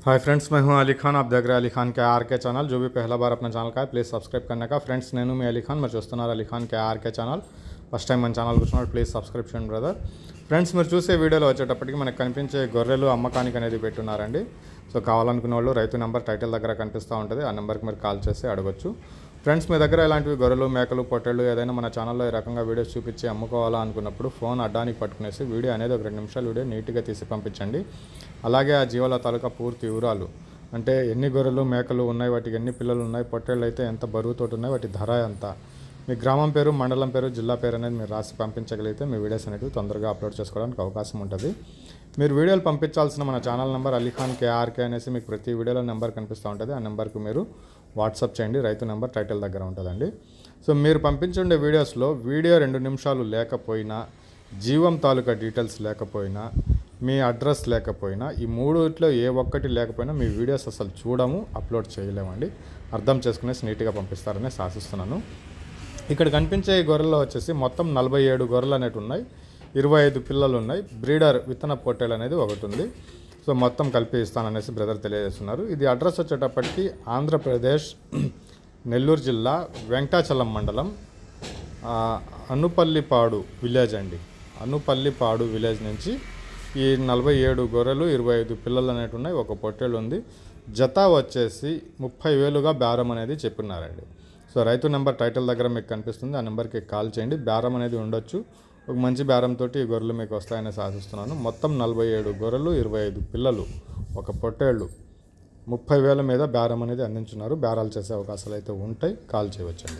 Hi friends, मैं हूं अली खान। आप देख रहे हैं अली खान के आर के चैनल। जो भी पहला बार अपना ఛానల్ का है प्लीज़ सब्सक्राइब करने का। ఫ్రెండ్స్ నేను మీ అలీ ఖాన్, మీరు చూస్తున్నారు Ali Khan K R K channel. First time మన ఛానల్ చూస్తున్నారు ప్లీజ్ సబ్స్క్రైబ్ చేయండి బ్రదర్। ఫ్రెండ్స్ మీరు చూసే వీడియోలో వచ్చేటప్పటికి మనకు కనిపించే గొర్రెలు అమ్మకానికి అనేది పెట్టున్నారండి। సో కావాలనుకునే వాళ్ళు రైతు నెంబర్ టైటిల్ దగ్గర కనిపిస్తూ ఉంటుంది, ఆ నెంబర్కి మీరు కాల్ చేసి అడగొచ్చు। ఫ్రెండ్స్ మీ దగ్గర ఇలాంటివి గొర్రెలు, మేకలు, పొట్టేళ్ళు ఏదైనా మన ఛానల్లో ఈ రకంగా వీడియోస్ చూపించి అమ్ముకోవాలా అనుకున్నప్పుడు ఫోన్ అడ్డానికి పట్టుకునేసి వీడియో అనేది ఒక 2 నిమిషాలు వీడియో నీట్గా తీసి పంపించండి। అలాగే ఆ జీవాల తాలూకా పూర్తి వివరాలు, అంటే ఎన్ని గొర్రెలు మేకలు ఉన్నాయి, వాటికి ఎన్ని పిల్లలు ఉన్నాయి, పొట్టేళ్ళు అయితే ఎంత బరువుతోటి ఉన్నాయి, వాటి ధర ఎంత, మీ గ్రామం పేరు, మండలం పేరు, జిల్లా పేరు అనేది మీరు రాసి పంపించగలిగితే మీ వీడియోస్ అనేవి తొందరగా అప్లోడ్ చేసుకోవడానికి అవకాశం ఉంటుంది। మీరు వీడియోలు పంపించాల్సిన మన channel number Ali Khan KRK అనేసి మీకు ప్రతి వీడియోలో నెంబర్ కనిపిస్తూ ఉంటుంది, ఆ నెంబర్కి మీరు వాట్సాప్ చేయండి। రైతు నెంబర్ టైటిల్ దగ్గర ఉంటుందండి। సో మీరు పంపించే వీడియోస్లో వీడియో 2 నిమిషాలు లేకపోయినా, జీవం తాలూకా డీటెయిల్స్ లేకపోయినా, మీ అడ్రస్ లేకపోయినా, ఈ మూడిట్లో ఏ ఒక్కటి లేకపోయినా మీ వీడియోస్ అసలు చూడము, అప్లోడ్ చేయలేమండి। అర్థం చేసుకునేసి నీట్గా పంపిస్తారని ఆశిస్తున్నాను। ఇక్కడ కనిపించే గొర్రెల్లో వచ్చేసి మొత్తం 47 గొర్రెలు అనేవి ఉన్నాయి, 25 పిల్లలు ఉన్నాయి, బ్రీడర్ విత్తన పొట్టేలు అనేది ఒకటి ఉంది। సో మొత్తం కలిపి ఇస్తాననేసి బ్రదర్ తెలియజేస్తున్నారు। ఇది అడ్రస్ వచ్చేటప్పటికి ఆంధ్రప్రదేశ్ నెల్లూరు జిల్లా వెంకటాచలం మండలం అనుపల్లిపాడు విలేజ్ అండి। అనుపల్లిపాడు విలేజ్ నుంచి ఈ 47 గొర్రెలు, 25 పిల్లలు అనేవి ఉన్నాయి, ఒక పొట్టేలు ఉంది। జత వచ్చేసి 30,000గా బేరం అనేది చెప్పినారండి। సో రైతు నెంబర్ టైటిల్ దగ్గర మీకు కనిపిస్తుంది, ఆ నెంబర్కి కాల్ చేయండి। బేరం అనేది ఉండొచ్చు, ఒక మంచి బేరంతో ఈ గొర్రెలు మీకు వస్తాయని ఆశిస్తున్నాను। మొత్తం 47 గొర్రెలు, 25 పిల్లలు, ఒక పొట్టేళ్ళు, 30,000 మీద బేరం అనేది అందించున్నారు। బేరాలు చేసే అవకాశాలు అయితే ఉంటాయి, కాల్ చేయవచ్చండి।